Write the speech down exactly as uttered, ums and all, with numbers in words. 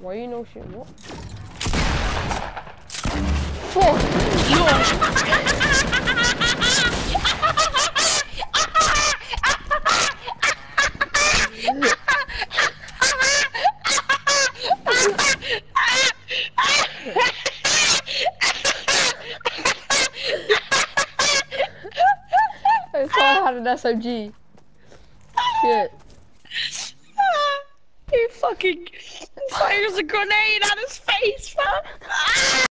Why you know shit? What? Fuck! I thought I had an S M G. Shit. He fucking fires a grenade at his face, man.